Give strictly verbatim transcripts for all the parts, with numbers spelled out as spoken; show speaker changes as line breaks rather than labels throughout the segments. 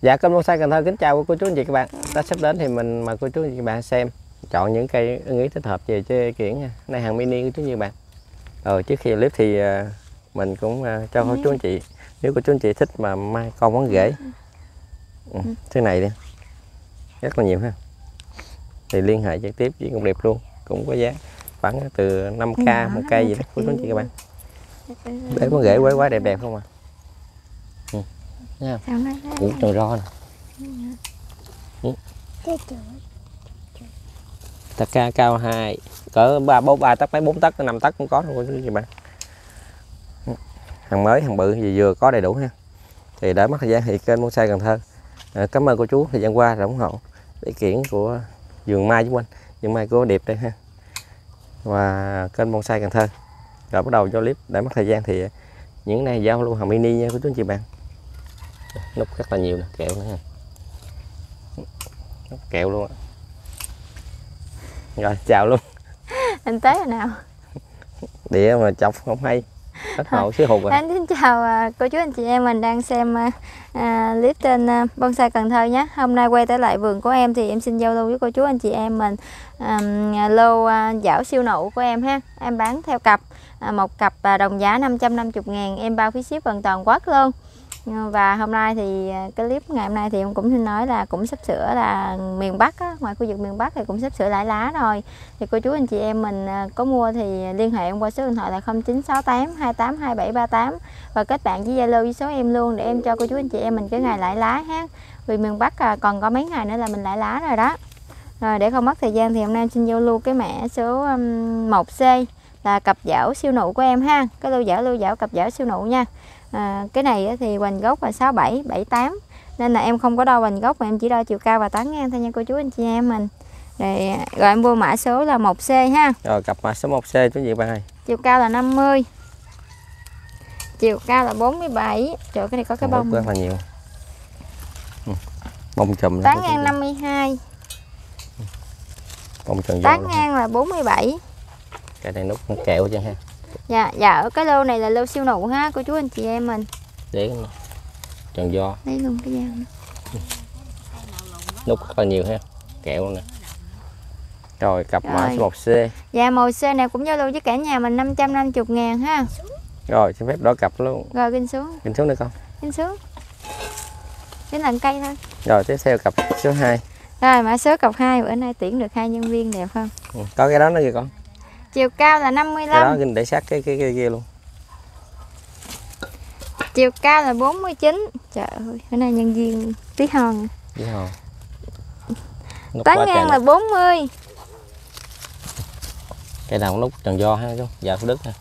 Dạ, kênh Bonsai Cần Thơ kính chào cô chú anh chị các bạn. Đã sắp đến thì mình mời cô chú anh chị các bạn xem chọn những cây ưng ý thích hợp về chơi kiển nha. Này hàng mini của chú anh chị các bạn. Rồi trước khi clip thì mình cũng cho cô chú anh chị, nếu cô chú anh chị thích mà mai con bóng rễ ừ, thế này đi rất là nhiều ha, thì liên hệ trực tiếp với Ngọc Điệp luôn, cũng có giá khoảng từ năm k một cây gì đó cô chú anh chị các bạn. Để bóng rễ quá quá đẹp đẹp không à. Ừ. Nha. Củ tròn ro nè. Ừ. Thật ca cao hai cỡ ba bốn ba tấc mấy bốn tấc năm tấc cũng có thôi các bạn. Hàng mới hàng bự gì vừa có đầy đủ ha. Thì đã mất thời gian thì kênh Bonsai Cần Thơ à, cảm ơn cô chú thời gian qua đã ủng hộ để kiển của vườn mai xung quanh, vườn mai của Điệp đây ha, và kênh Bonsai Cần Thơ. Rồi bắt đầu cho clip đã mất thời gian thì những này giao luôn hàng mini nha cô chú anh chị bạn. Nút rất là nhiều nè, kẹo nữa ha, nút kẹo luôn á. Rồi chào luôn.
Anh tới rồi nào.
Đĩa mà chọc không hay, hết hậu xíu hụt rồi.
Anh xin chào cô chú anh chị em mình đang xem à, clip trên à, Bonsai Cần Thơ nhé. Hôm nay quay trở lại vườn của em thì em xin giao lưu với cô chú anh chị em mình à, lô à, giảo siêu nụ của em ha. Em bán theo cặp, à, một cặp à, đồng giá năm trăm năm mươi ngàn, em bao phí ship hoàn toàn quốc luôn. Và hôm nay thì cái clip ngày hôm nay thì em cũng xin nói là cũng sắp sửa là miền Bắc á, ngoài khu vực miền Bắc thì cũng sắp sửa lãi lá rồi. Thì cô chú anh chị em mình có mua thì liên hệ em qua số điện thoại là không chín sáu tám hai tám hai bảy ba tám và kết bạn với Zalo với số em luôn để em cho cô chú anh chị em mình cái ngày lãi lá ha. Vì miền Bắc à, còn có mấy ngày nữa là mình lãi lá rồi đó. Rồi để không mất thời gian thì hôm nay em xin giao lưu cái mã số um, một C là cặp giảo siêu nụ của em ha. Cái lô giảo lô giảo cặp giảo siêu nụ nha. À, cái này thì hoành gốc là sáu bảy bảy tám nên là em không có đo hoành gốc mà em chỉ đo chiều cao và tán ngang thôi nha cô chú anh chị em mình. Rồi, rồi em mua mã số là một C ha.
Rồi cặp mã số một C chú chị bạn ơi.
Chiều cao là năm mươi, chiều cao là bốn mươi bảy. Trời, cái này có cái bông
rất là nhiều. Ừ. Bông chùm
tán ngang năm mươi hai,
bông tròn
tán ngang là bốn mươi bảy.
Cái này nút kẹo chứ ha.
Dạ, dạ ở cái lô này là lô siêu nụ ha cô chú anh chị em mình.
Để tròn do.
Lấy luôn cái dao nữa.
Nút rất là nhiều ha, kẹo nè. Rồi cặp
Rồi.
mã số một C.
Dạ màu C này cũng giao lưu với cả nhà mình năm trăm năm mươi ngàn ha.
Rồi xin phép đo cặp luôn.
Rồi kinh xuống.
Kinh xuống được không?
Kinh xuống. Cái lần cây thôi.
Rồi tiếp theo cặp số hai.
Rồi mã số cặp hai, bữa nay tuyển được hai nhân viên đẹp không?
Ừ. Có cái đó nữa kìa con.
Chiều cao là năm mươi lăm.
Cái đó để sát cái cái cái kia luôn.
Chiều cao là bốn mươi chín. Trời ơi, bữa nay nhân viên tí hon.
Tí hon.
Tán ngang là bốn mươi.
Cái nào cũng nút tròn do ha chú, dạ Thủ Đức ha.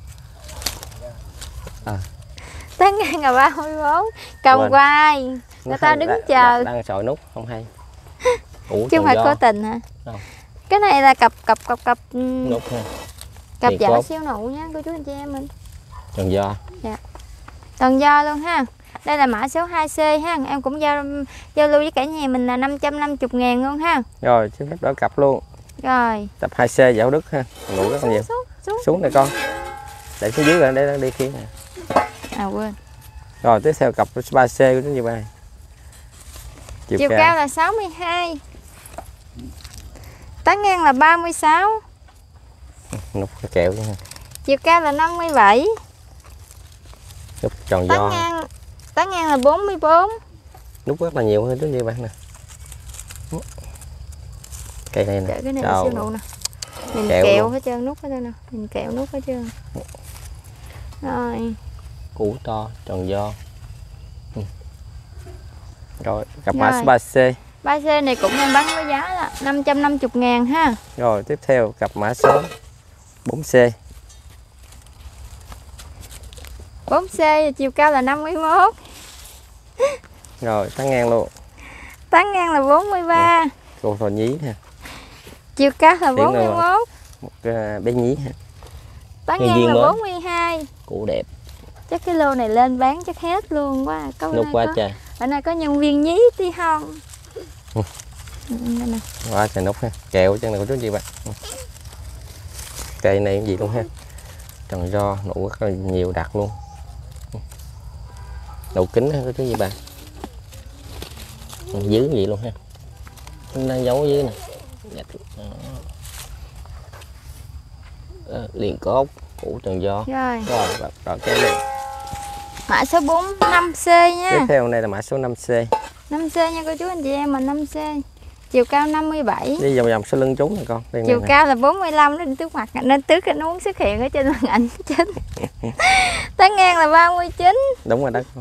À.
Tán ngang là ba mươi bốn. Còng quai. Người ta đứng chờ.
Đang sợi nút không hay. Ủa,
chứ không phải cố tình hả?
Không.
Cái này là cặp cặp cặp cặp
nút ha.
Cặp giảo siêu nụ nha cô chú anh chị em mình.
Tròn do.
Dạ. Tròn do luôn ha. Đây là mã số hai C ha. Em cũng giao giao lưu với cả nhà mình là năm trăm năm mươi ngàn luôn ha.
Rồi xin phép đỡ cặp luôn.
Rồi.
Cặp hai C giảo Đức ha. Nụ rất là nhiều.
Xuống, xuống.
Xuống này con. Để xuống dưới rồi để đi kia nè.
À quên.
Rồi tiếp theo cặp ba C của chúng như vậy.
Chiều, Chiều cao. cao là sáu mươi hai. Tán ngang là ba mươi sáu.
Nút cái kẹo chứ ha.
Chiều cao là năm mươi bảy.
Nút tròn
tán
do.
Ngang, tán ngang là bốn mươi bốn.
Nút rất là nhiều hơn chúng như bạn nè. Cây này nè.
Trời, cái này là siêu nụ nè. Mình kẹo, kẹo hết trơn, nút hết trơn nè. Mình kẹo nút hết trơn. Rồi.
Củ to, tròn do. Ừ. Rồi, cặp mã số ba C.
ba C này cũng đang bán với giá là năm trăm năm mươi ngàn ha.
Rồi, tiếp theo cặp mã số bốn C.
bốn C chiều cao là năm mươi mốt.
Rồi, tán ngang luôn.
Tán ngang là bốn mươi ba.
Ừ. Cô thò nhí ha.
Chiều cao là bốn mươi mốt.
Một cái bé nhí ha.
Tán ngang là bốn mươi hai.
Củ đẹp.
Chắc cái lô này lên bán chắc hết luôn quá. Có
nút quá trời.
Bữa nay có nhân viên nhí tí hon.
Ừ. Quá trời nút ha. Kẹo chân này của chú chị bạn. Ừ. Cây này cái gì luôn ha. Tròn do, nụ rất là nhiều đặc luôn. Đầu kính ha của chú chị bạn. Dưới vậy luôn ha. Nó đang giấu dưới nè. Đó, liền cốt củ tròn do.
Rồi.
Rồi, rồi cái này.
Mã số bốn năm C nha.
Tiếp theo này là mã số năm C.
năm C nha cô chú anh chị em, mình năm C. Chiều cao năm mươi bảy.
Đi vòng vòng sau lưng chú nè con. Đây
Chiều
này
cao là bốn mươi lăm, nó đi trước mặt nên trước cái nó muốn xuất hiện ở trên màn ảnh chính. Tán ngang là ba mươi chín.
Đúng rồi đó con.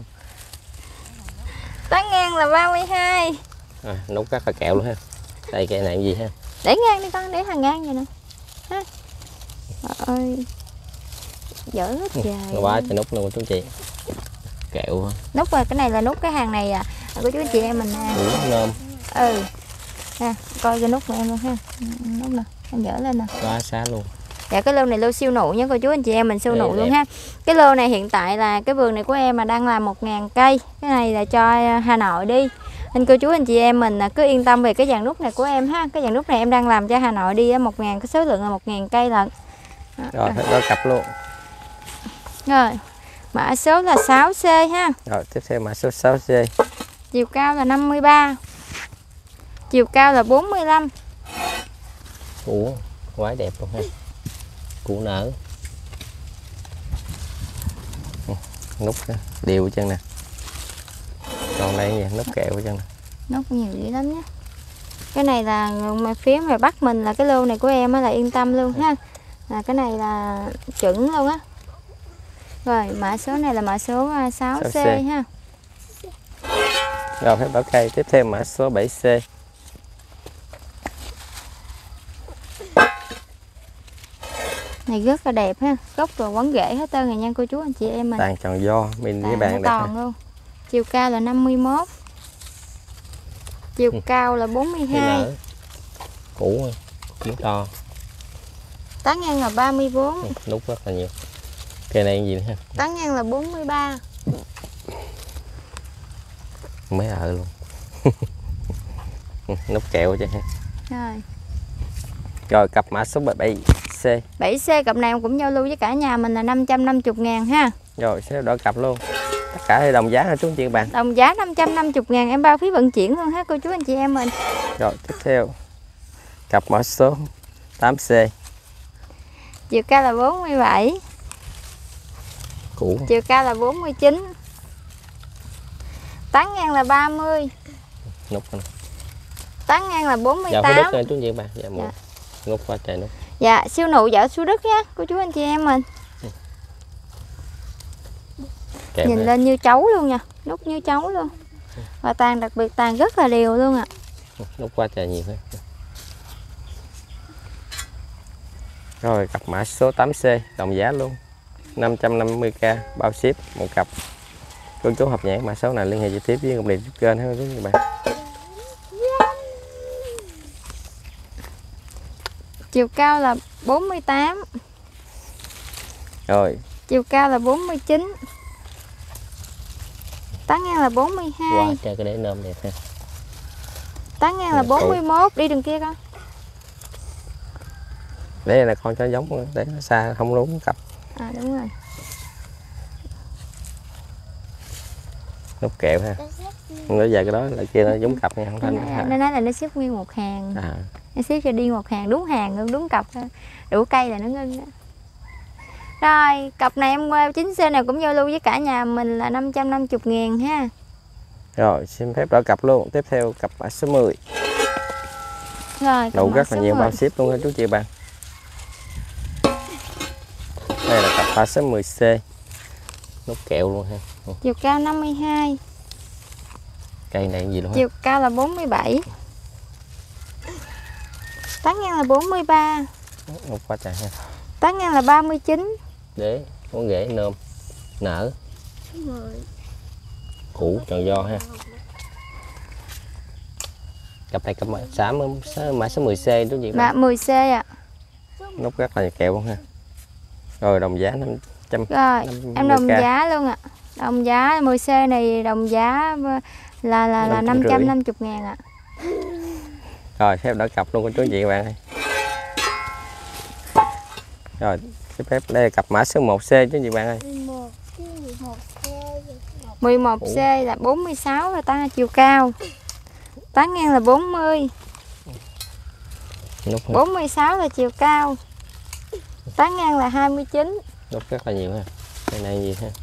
Tán ngang là ba mươi hai.
À, nút rất là kẹo luôn ha. Đây cây này gì ha?
Để ngang đi con, để hàng ngang vậy nè. Ha. Trời ơi. Dở hết trời.
Nó quá trời nút luôn chú chị. Kẹo.
Nút rồi, cái này là nút cái hàng này à. Cô chú anh chị em mình nè.
Ừ, nôm.
Ừ. Nè, coi cái nút của em luôn ha. Nút nè, em dở lên nè.
Quá xá luôn.
Dạ cái lô này lô siêu nụ nha cô chú anh chị em mình, siêu
Đẹp,
nụ luôn
đẹp.
ha. Cái lô này hiện tại là cái vườn này của em mà đang làm một ngàn cây. Cái này là cho Hà Nội đi. Nên cô chú anh chị em mình cứ yên tâm về cái dàn nút này của em ha. Cái dàn nút này em đang làm cho Hà Nội đi á, một ngàn, cái số lượng là một ngàn cây lận.
Rồi phải đôi cặp luôn.
Rồi. Mã số là sáu C ha.
Rồi tiếp theo mã số sáu C.
Chiều cao là năm mươi ba. Chiều cao là bốn mươi lăm.
Củ quá đẹp luôn ha. Củ nở. Nút đều chân nè. Còn đây nha, nút kẹo chân nè.
Nút nhiều dữ lắm nhé. Cái này là mà phía ngoài Bắc mình là cái lô này của em á là yên tâm luôn ha. Là cái này là chuẩn luôn á. Rồi mã số này là mã số sáu C ha.
Rồi phép bảo cây tiếp theo mã số bảy C.
Này rất là đẹp ha, gốc rồi quấn rễ hết trơn rồi nha cô chú anh chị em mình.
Tàn tròn do, mình với
Tàn
bạn
nó
đẹp.
còn luôn. Chiều cao là năm mươi mốt. Chiều
Ừ.
cao là bốn mươi hai.
Củ cũng to.
Tán ngang là ba mươi bốn.
Ừ, nút rất là nhiều. Cây này gì nữa ha?
Tán ngang là bốn mươi ba.
Mới ở luôn. Nút kẹo chứ ha.
Rồi.
Rồi cặp mã số bảy C.
bảy C cặp này cũng giao lưu với cả nhà mình là năm trăm năm mươi ngàn ha.
Rồi sẽ đổi cặp luôn. Tất cả thì đồng giá hả chú anh chị các bạn?
Đồng giá năm trăm năm mươi ngàn, em bao phí vận chuyển luôn ha cô chú anh chị em mình.
Rồi tiếp theo cặp mã số tám C.
Chiều cao là bốn mươi bảy.
Củ.
Chiều cao là bốn mươi chín. Tán ngang là ba mươi.
Nút này.
Tán ngang là bốn mươi
Dạ
tám.
Phú Đức ơi chú anh chị các bạn. Dạ,
Dạ.
Nút quá trời nút.
Dạ siêu nụ dạo Phú Đức nhé cô chú anh chị em mình.
Kẹo
Nhìn
ha.
lên như chấu luôn nha, nút như chấu luôn. Và tàn đặc biệt tàn rất là đều luôn ạ. À.
Nút quá trời nhiều ha. Rồi cặp mã số tám C đồng giá luôn. năm trăm năm mươi k bao ship một cặp. Cô chú hợp nhãn mã số này liên hệ trực tiếp với công ty kênh ha các bạn.
Chiều cao là bốn mươi tám.
Rồi.
Chiều cao là bốn mươi chín. Tán ngang là bốn mươi hai.
Wow, trời cái đế nôm đẹp ha.
Tán ngang là bốn mươi mốt, đi đường kia con.
Để là con cho giống để nó xa không đúng cặp.
À đúng rồi.
Nút kẹo ha. Nó giờ cái đó là kia nó giống cặp nha, không thành.
Nó nói là nó xếp nguyên một hàng.
À.
Nó xếp cho đi một hàng, đúng hàng luôn, đúng cặp. Đủ cây là nó ngưng đó. Rồi, cặp này em qua chín C này cũng giao lưu với cả nhà mình là năm trăm năm mươi ngàn ha.
Rồi, xin phép đổi cặp luôn. Tiếp theo cặp mã số mười.
Rồi,
Đủ rất là nhiều bao ship luôn ha chú chị bạn. Đây là cặp mã số mười C. Nút kẹo luôn ha.
Chiều cao năm mươi hai.
Cây này gì luôn ha.
Chiều cao là bốn mươi bảy. Tán ngang là bốn mươi ba.
Nút quá trời ha.
Tán ngang là ba mươi chín.
Để có rễ nôm nở. Củ tròn do ha. Cặp này cặp mã mã số mười C chú chị
bạn. mười C ạ. À.
Nút rất là kẹo luôn ha. Rồi đồng giá năm trăm.
Rồi, em đồng giá luôn ạ. À. Đồng giá mười C này đồng giá là là là năm trăm năm mươi ngàn ạ. À.
Rồi phép đổi cặp luôn của chú chị các bạn ơi. Rồi phép đây là cặp mã số một C chú chị bạn ơi.
mười một C là bốn mươi sáu và ta chiều cao. Tán ngang là bốn mươi.
Nút
bốn mươi sáu là chiều cao. Tán ngang là hai mươi chín.
nút rất là nhiều ha. Cái này gì ha.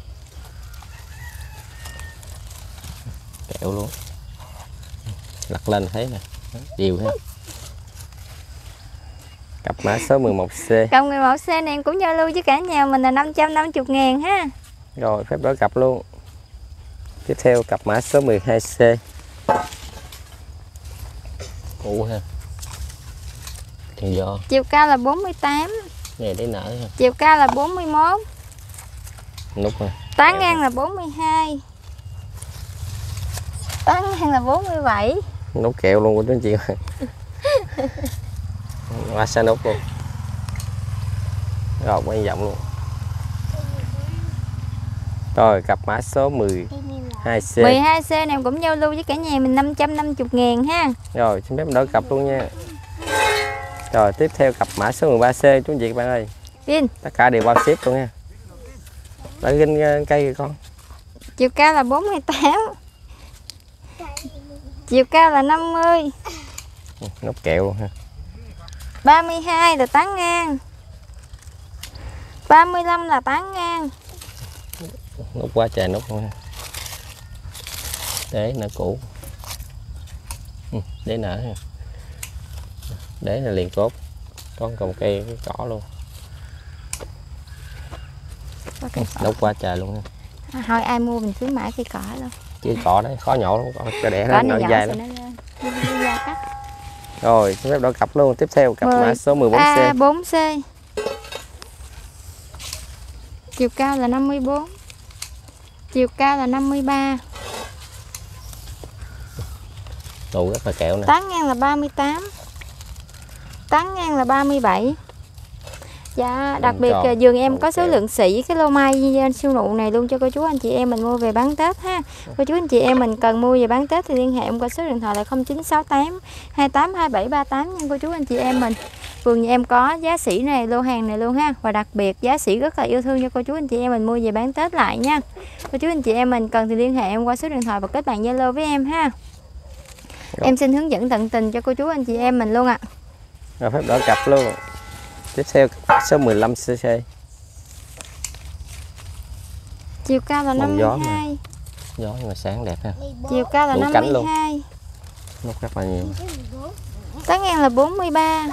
Kẹo luôn. Lật lên thấy nè. Đều ha. Cặp mã số mười một C.
Cặp mười một C này em cũng giao lưu với cả nhà mình là năm trăm năm mươi ngàn ha.
Rồi phép đổi cặp luôn. Tiếp theo cặp mã số mười hai C. Ủ ha. Tiền do.
Chiều cao là bốn mươi tám.
Này để nở ha.
Chiều cao là bốn mươi mốt.
Nút ha.
Tán ngang là bốn mươi hai. Tán ngang là bốn mươi bảy.
Nút kẹo luôn của chú anh chị ơi. Qua xa nút luôn. Rồi quan trọng luôn. Rồi cặp mã số mười hai C.
mười hai C này em cũng giao lưu với cả nhà mình năm trăm năm mươi ngàn ha.
Rồi xin phép đổi cặp luôn nha. Rồi tiếp theo cặp mã số mười ba C chú anh chị các bạn ơi.
Vin.
Tất cả đều bao ship luôn nha. Lấy ginh cây kìa con.
Chiều cao là bốn mươi tám. Chiều cao là năm mươi.
Nút kẹo luôn ha.
ba mươi hai là tán ngang. ba mươi lăm là tán ngang.
Nút quá trời nút luôn ha. Đế nở cũ. Đế nở ha. Đế là liền cốt. Có còn cây cái cỏ luôn.
Okay.
Nút quá trời luôn ha.
À, thôi ai mua mình cứ mãi cây cỏ luôn.
Chứ cỏ đấy khó nhổ lắm, cỏ đẻ
Cỏ
nó
này
dài
nhỏ
lắm.
nó lên. Đi ra cắt.
Rồi xin phép đổi cặp luôn. Tiếp theo cặp mã số mười bốn C.
A bốn C. Chiều cao là năm mươi bốn. Chiều cao là năm mươi ba.
Tụ rất là kẹo nè.
Tán ngang là ba mươi tám. Tán ngang là ba mươi bảy. Dạ, đặc biệt là vườn em có số lượng sỉ cái lô mai siêu nụ này luôn cho cô chú anh chị em mình mua về bán Tết ha. Cô chú anh chị em mình cần mua về bán Tết thì liên hệ em qua số điện thoại là không chín sáu tám hai tám hai bảy ba tám nha cô chú anh chị em mình. Vườn nhà em có giá sỉ này, lô hàng này luôn ha. Và đặc biệt giá sỉ rất là yêu thương cho cô chú anh chị em mình mua về bán Tết lại nha. Cô chú anh chị em mình cần thì liên hệ em qua số điện thoại và kết bạn Zalo với em ha. Rồi. Em xin hướng dẫn tận tình cho cô chú anh chị em mình luôn ạ. À.
Rồi phép đổi cặp luôn. Tiếp theo số mười lăm C C.
Chiều cao là năm mươi hai.
Gió mà sáng đẹp ha.
Chiều cao là năm mươi hai.
Nút rất là nhiều.
Tán ngang là bốn mươi ba.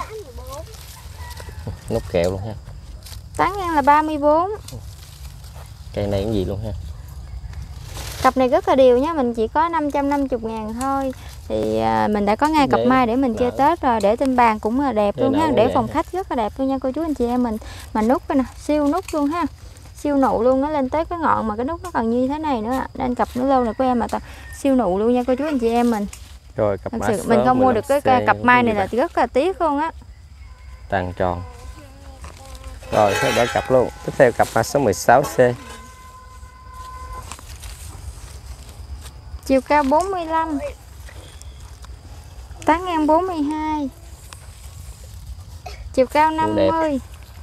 Nút kẹo luôn ha.
Tán ngang là ba mươi bốn.
Cây này cái gì luôn ha.
Cặp này rất là đều nhé, mình chỉ có năm trăm năm mươi ngàn thôi. Thì à, mình đã có ngay cặp để, mai để mình chơi Tết rồi, để trên bàn cũng là đẹp để luôn ha, để phòng khách rất là đẹp luôn nha cô chú anh chị em mình. Mà nút cái nè, siêu nút luôn ha. Siêu nụ luôn, nó lên tới cái ngọn mà cái nút nó còn như thế này nữa. Nên cặp nó lâu này của em mà siêu nụ luôn nha cô chú anh chị em mình.
Rồi cặp mã
sự, mình không mua được cái cặp mai này là rất là tiếc luôn á.
Tàn tròn. Rồi thế đổi cặp luôn. Tiếp theo cặp mã số mười sáu C.
Chiều cao bốn mươi lăm. Tán ngang bốn mươi hai. Chiều cao năm mươi.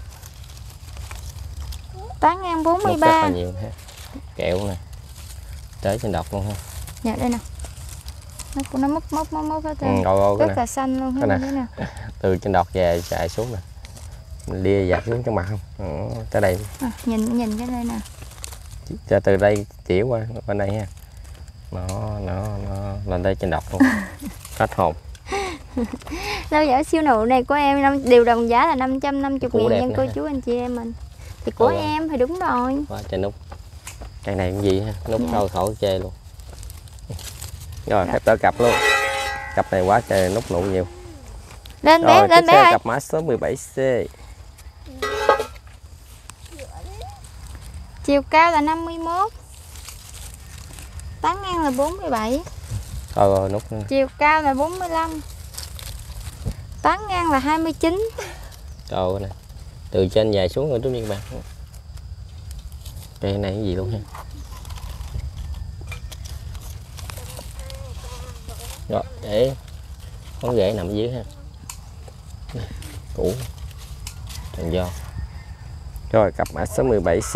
Tán ngang bốn mươi ba.
Rất là nhiều ha. Kẹo nè. Tới trên đọt luôn ha.
Dạ đây nè. Nó nó mốc mốc mốc mốc hết trơn.
Ừ,
rất là xanh luôn ha. Nè.
Từ trên đọt về chạy xuống nè. Mình lia dạt xuống trong mặt không? Ừ, tới đây.
À, nhìn nhìn cái đây nè.
Cho từ đây chỉ qua bên đây ha. Nó nó nó lên đây trên đọt luôn. Hết hồn.
Lâu dở siêu nụ này của em đều đồng giá là năm trăm năm mươi ngàn nha cô chú anh chị em mình. Thì của ừ. em thì đúng rồi.
Quá trời nút. Cây này cái gì ha, nút dạ. Thôi khỏi chê luôn. Rồi phép đổi cặp luôn. Cặp này quá trời nút nụ nhiều.
Lên bé,
rồi,
lên bé ơi.
Cặp mã số mười bảy C.
Chiều cao là năm mươi mốt. Tán ngang là bốn mươi bảy.
Rồi, rồi nút.
Chiều cao là bốn mươi lăm. Tán ngang là hai mươi chín.
Trời ơi nè. Từ trên dài xuống rồi chú các bạn. Cây này cái gì luôn ha. Rồi để con rễ nằm dưới ha. Cũ. Trần do. Rồi cặp mã số mười bảy C.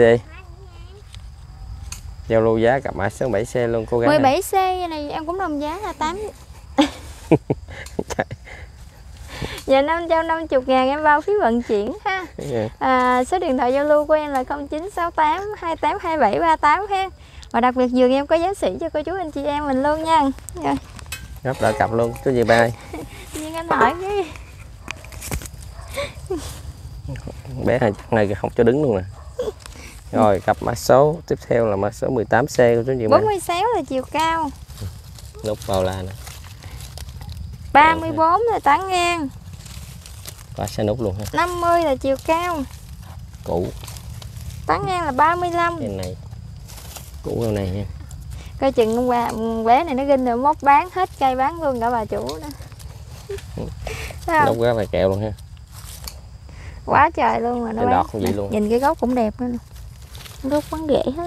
Giao lưu giá cặp mã số mười bảy C luôn cô gái.
mười bảy C này em cũng đồng giá là tám Dạ năm trăm năm mươi ngàn em bao phí vận chuyển ha. À, số điện thoại giao lưu của em là không chín sáu tám hai tám hai bảy ba tám ha. Và đặc biệt giường em có giá sỉ cho cô chú anh chị em mình luôn nha. Rồi.
Gấp đỡ cặp luôn chú gì ba ơi.
Nhưng anh hỏi cái
bé này chắc này không cho đứng luôn nè. Rồi cặp mã số tiếp theo là mã số mười tám C của chú chị ba.
bốn mươi sáu là chiều cao.
Nút vào là nè.
ba mươi bốn là tán ngang.
Và xe nút luôn ha.
năm mươi là chiều cao.
Cũ.
Tán ngang là ba mươi lăm.
Cái này. Cũ cái này nha.
Coi chừng con bà, bé này nó ginh rồi móc bán hết cây bán luôn cả bà chủ nữa.
Nút rất là kẹo luôn ha.
Quá trời luôn mà nó
đọt cũng vậy luôn.
Nhìn cái gốc cũng đẹp nữa nè. Gốc bán rễ hết.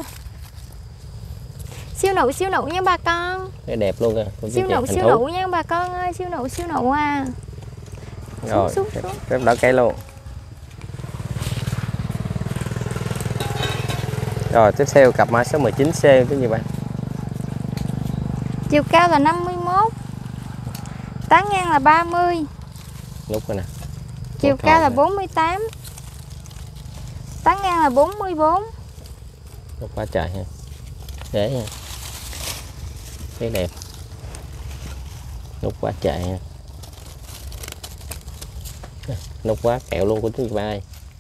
Siêu nụ siêu nụ nha bà con.
Cái đẹp luôn kìa.
Siêu nụ siêu nụ nha bà con ơi, siêu nụ siêu nụ à.
Rồi, xuống, xuống, xuống. Phép đỡ cây luôn. Rồi tiếp theo cặp mã số mười chín C cái gì bạn?
Chiều cao là năm mươi mốt. Tán ngang là ba mươi.
Nút rồi nè.
Chiều
Một
cao là
nè.
bốn mươi tám. Tán ngang là bốn mươi bốn.
Nút quá trời ha. Để nha. Thấy đẹp. Nút quá trời ha. Nút quá kẹo luôn của chú chị ba ơi.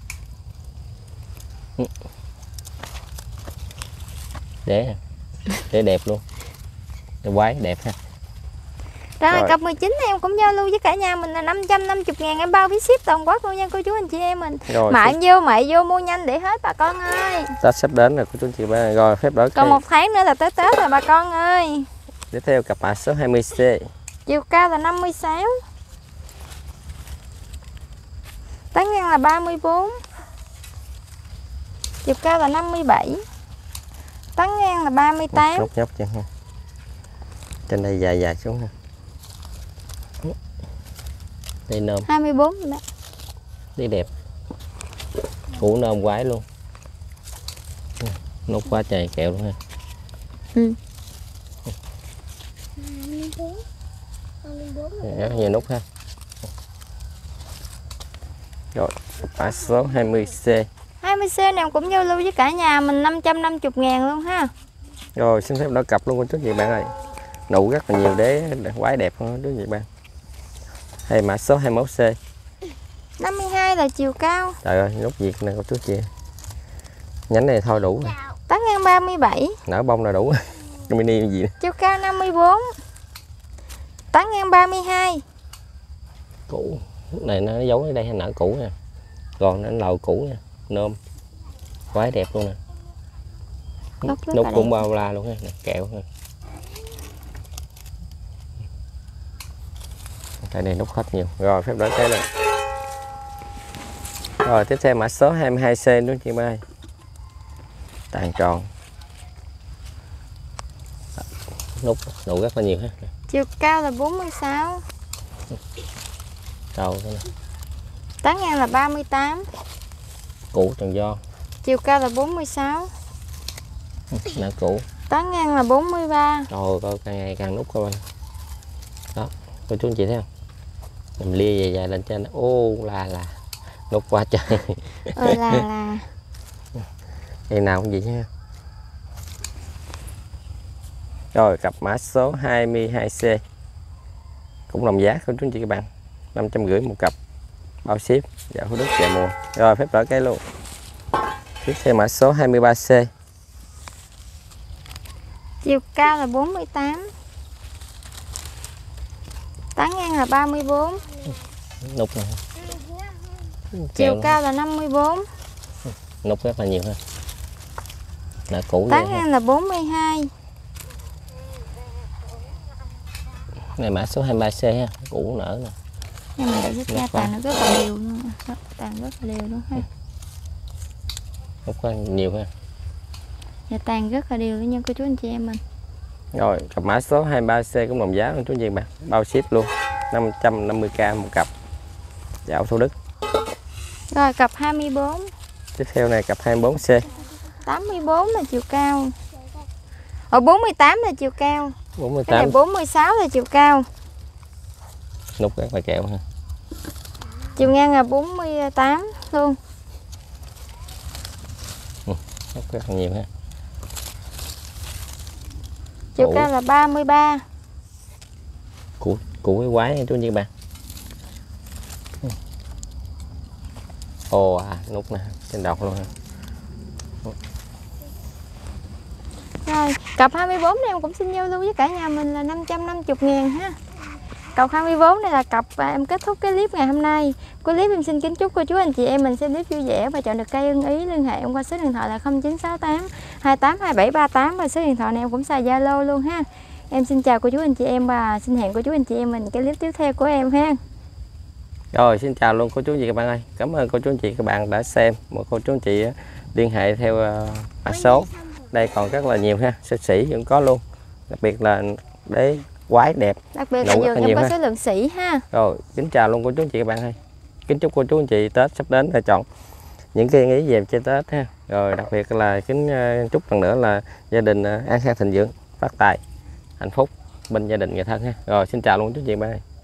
Để để đẹp luôn. Để quái đẹp ha.
Rồi,
Rồi.
cặp mười chín em cũng giao lưu với cả nhà mình là năm trăm năm mươi ngàn em bao phí ship toàn quốc luôn nha cô chú anh chị em mình.
Rồi,
Mại vô mại vô mua nhanh để hết bà con ơi.
Tết sắp đến rồi của chú chị ba. Rồi phép đỡ
Còn
cây.
một tháng nữa là tới Tết rồi bà con ơi.
Tiếp theo cặp mã số hai mươi C.
Chiều cao là năm mươi sáu. Tán ngang là ba mươi bốn. Chiều cao là năm mươi bảy. Tán ngang là ba mươi tám.
Nút nhóc chân ha. Trên đây dài dài xuống ha. Đây nôm.
hai mươi bốn rồi đó.
Đi đẹp. Củ nôm quái luôn. Nút quá trời kẹo luôn ha.
Ừ.
Rất nhiều nút ha. Rồi, mã số hai mươi C.
hai mươi C này cũng giao lưu với cả nhà mình năm trăm năm mươi ngàn luôn ha.
Rồi, xin phép đỡ cặp luôn của chú chị bạn ơi. Nụ rất là nhiều đế quái đẹp hơn chú chị bạn. Hay mã số hai mươi mốt C.
năm mươi hai là chiều cao.
Trời ơi, nút việt nè của chú chị. Nhánh này thôi đủ rồi.
Tán ngang ba mươi bảy.
Nở bông là đủ. Cái mini gì đó.
Chiều cao năm mươi bốn. Tán ngang ba mươi hai.
Cũ. Lúc này nó giấu ở đây hay nở cũ nè. Còn nó lầu cũ nha. Nôm. Quái đẹp luôn nè. Nút cũng bao la luôn ha, nè, kẹo ha. Cái này nút hết nhiều. Rồi phép đỡ cái lên. Rồi tiếp theo mã số hai mươi hai C đúng chị ơi. Tàn tròn. Nút nụ rất là nhiều ha.
Chiều cao là bốn mươi sáu.
Trầu thế này.
Tán ngang là ba mươi tám.
Củ tròn do.
Chiều cao là bốn mươi sáu.
Nở củ.
Tán ngang là bốn mươi ba.
Rồi coi càng ngày càng nút coi. Đó, cô chú anh chị thấy không? Mình lia dài dài lên trên. Ô là là nút quá trời.
Ờ là là.
Đây nào cũng vậy nha. Rồi cặp mã số hai mươi hai C. Cũng đồng giá của chú anh chị các bạn. năm trăm rưỡi một cặp. Bao ship. Dạ Thủ Đức chợ mùa. Rồi phép đỡ cái luôn. Tiếp theo mã số hai mươi ba C.
Chiều cao là bốn mươi tám. Tán ngang là ba mươi bốn.
Nút này.
Chiều cao là năm mươi bốn.
Nút rất là nhiều ha. Nợ cũ.
Tán ngang là bốn mươi hai.
Này mã số hai mươi ba C ha. Cũ nở nè.
Nhưng mà để cái ra tàn nó rất là đều luôn. Tàn rất là đều luôn ha.
Nút quá nhiều ha.
Dạ tàn rất là đều nha cô chú anh chị em mình.
Rồi cặp mã số hai mươi ba C cũng đồng giá của chú chị bạn. Bao ship luôn. năm trăm năm mươi k một cặp. Dạo Thủ Đức.
Rồi cặp hai mươi bốn.
Tiếp theo này cặp hai mươi bốn C.
tám mươi bốn là chiều cao. Ở bốn mươi tám là chiều cao.
bốn mươi
Cái này
tám.
bốn mươi sáu là chiều cao.
nút rất là kẹo ha.
Chiều ngang là bốn mươi tám luôn.
Ừ, nút rất là nhiều ha.
Chiều cao là ba mươi ba.
Củ củ cái quái nha chú anh chị bạn. Ồ à, nút nè, trên đầu luôn ha.
Rồi, cặp hai mươi bốn này em cũng xin giao lưu với cả nhà mình là năm trăm năm mươi ngàn ha. Cặp hai mươi bốn này là cặp và em kết thúc cái clip ngày hôm nay. Cuối clip em xin kính chúc cô chú anh chị em mình xem clip vui vẻ và chọn được cây ưng ý. Liên hệ em qua số điện thoại là không chín sáu tám hai tám hai bảy ba tám và số điện thoại này em cũng xài Zalo luôn ha. Em xin chào cô chú anh chị em và xin hẹn cô chú anh chị em mình cái clip tiếp theo của em ha.
Rồi xin chào luôn cô chú anh chị các bạn ơi. Cảm ơn cô chú anh chị các bạn đã xem. Một cô chú anh chị liên hệ theo mã số. Đây còn rất là nhiều ha, xích xỉ vẫn có luôn. Đặc biệt là để quái đẹp.
Đặc biệt là vườn em có số lượng sỉ ha.
Rồi, kính chào luôn cô chú anh chị các bạn ơi. Kính chúc cô chú anh chị Tết sắp đến là chọn những cái ý về chơi Tết ha. Rồi đặc biệt là kính chúc lần nữa là gia đình an khang thịnh vượng, phát tài, hạnh phúc bên gia đình người thân ha. Rồi xin chào luôn chú chị các bạn ơi.